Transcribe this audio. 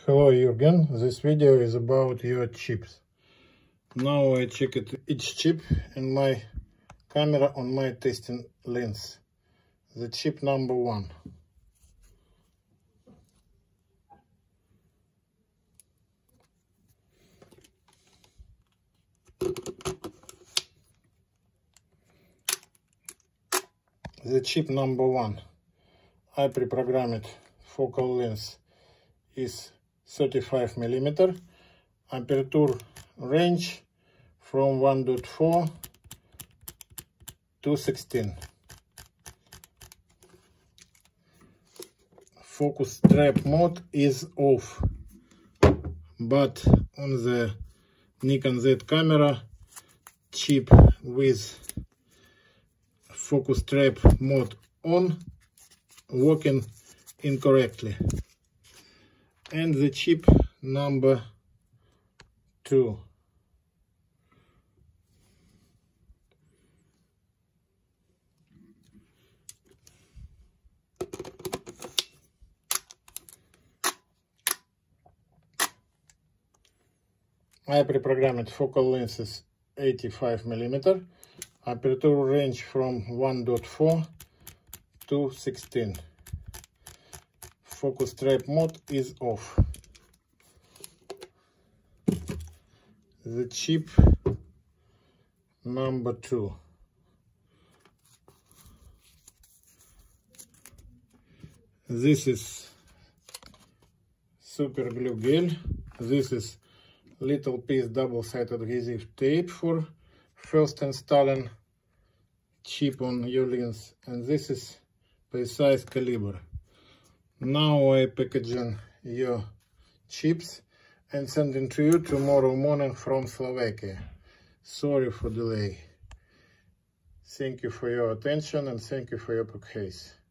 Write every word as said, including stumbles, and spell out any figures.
Hello Jürgen, this video is about your chips. Now I checked each chip in my camera on my testing lens. The chip number one. The chip number one. I pre-programmed focal length is thirty-five millimeter, aperture range from one point four to sixteen. Focus trap mode is off, but on the Nikon Z camera, chip with focus trap mode on working incorrectly. And the chip number two. I pre-programmed focal lenses eighty-five millimeter, aperture range from one point four to sixteen. Focus trap mode is off. The chip number two. This is super glue gel. This is little piece double-sided adhesive tape for first installing chip on your lens, and this is precise caliber. Now I packaging your chips and sending to you tomorrow morning from Slovakia. Sorry for delay. Thank you for your attention and thank you for your purchase.